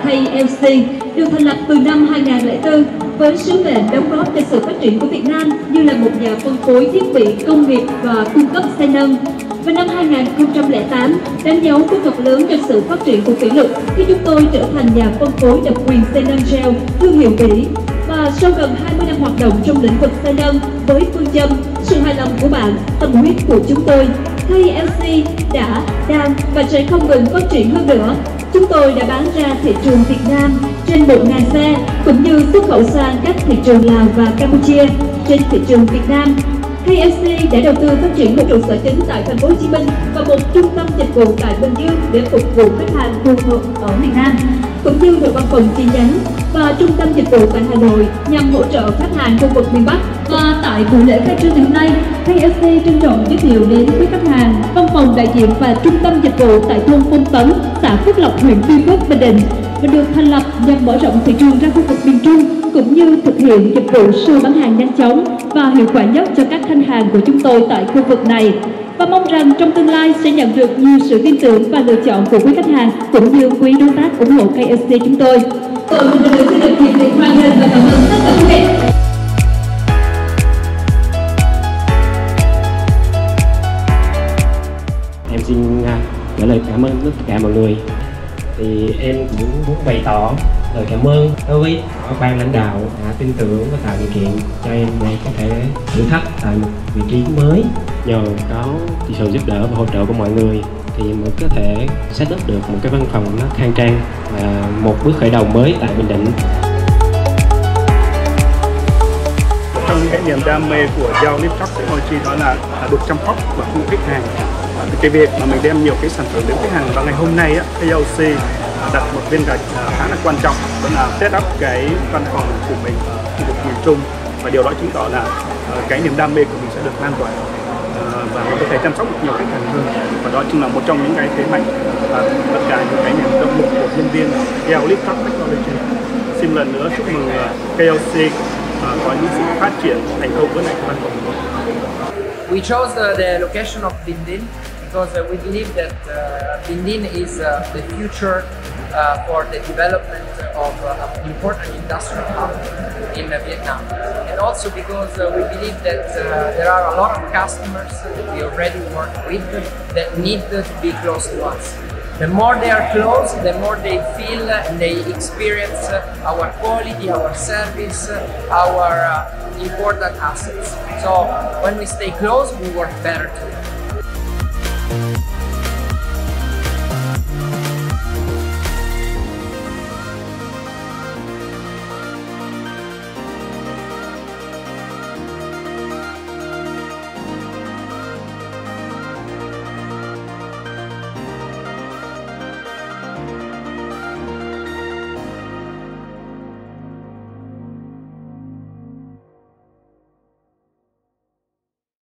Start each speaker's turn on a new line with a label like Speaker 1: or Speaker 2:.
Speaker 1: KLC được thành lập từ năm 2004 với sứ mệnh đóng góp cho sự phát triển của Việt Nam như là một nhà phân phối thiết bị công nghiệp và cung cấp xe nâng. Và năm 2008 đánh dấu bước ngoặt lớn cho sự phát triển của Kỷ Lục khi chúng tôi trở thành nhà phân phối độc quyền xe nâng gel thương hiệu Bỉ. Và sau gần 20 năm hoạt động trong lĩnh vực xe nâng với phương châm sự hài lòng của bạn, tâm huyết của chúng tôi, KLC đã, đang và sẽ không ngừng phát triển hơn nữa. Chúng tôi đã bán ra thị trường Việt Nam trên 1.000 xe, cũng như xuất khẩu sang các thị trường Lào và Campuchia. Trên thị trường Việt Nam, KLC đã đầu tư phát triển một trụ sở chính tại thành phố Hồ Chí Minh và một trung tâm dịch vụ tại Bình Dương để phục vụ khách hàng phù hợp ở miền Nam, cũng như một văn phòng chi nhánh và trung tâm dịch vụ tại Hà Nội nhằm hỗ trợ khách hàng khu vực miền Bắc. Và tại buổi lễ khai trương ngày hôm nay, KLC trân trọng giới thiệu đến quý khách hàng văn phòng đại diện và trung tâm dịch vụ tại thôn Phong Tấn, xã Phước Lộc, huyện Tuy Phước, Bình Định, và được thành lập nhằm mở rộng thị trường ra khu vực miền Trung, cũng như thực hiện dịch vụ siêu bán hàng nhanh chóng và hiệu quả nhất cho các khách hàng của chúng tôi tại khu vực này. Và mong rằng trong tương lai sẽ nhận được nhiều sự tin tưởng và lựa chọn của quý khách hàng cũng như quý đối tác ủng hộ KLC chúng tôi. Tôi xin được nhiệt liệt hoan nghênh và cảm ơn tất cả quý vị.
Speaker 2: Em xin gửi lời cảm ơn tất cả mọi người. Thì em cũng muốn bày tỏ lời cảm ơn đối với ban lãnh đạo đã tin tưởng và tạo điều kiện cho em để có thể thử thách tại một vị trí mới. Nhờ có sự giúp đỡ và hỗ trợ của mọi người thì mới có thể set up được một cái văn phòng nó khang trang và một bước khởi đầu mới tại Bình Định.
Speaker 3: Trong cái niềm đam mê của Giao Lift Truck Technology đó là được chăm sóc và phục vụ khách hàng. Cái việc mà mình đem nhiều cái sản phẩm đến khách hàng, và ngày hôm nay KLC đặt một viên gạch khá là quan trọng, đó là set up cái văn phòng của mình ở khu vực miền Trung, và điều đó chứng tỏ là cái niềm đam mê của mình sẽ được lan tỏa và mình có thể chăm sóc được nhiều khách hàng hơn, và đó chính là một trong những cái thế mạnh và tất cả những cái niềm động lực của nhân viên Giao Lift Truck Technology. Xin lần nữa chúc mừng KLC có những sự phát triển thành công với lại văn phòng của mình.
Speaker 4: We chose the location of Binh because we believe that Binh is the future for the development of an important industrial hub in Vietnam, and also because we believe that there are a lot of customers that we already work with that need to be close to us. The more they are close, the more they feel and they experience our quality, our service, our important assets. So when we stay close, we work better too.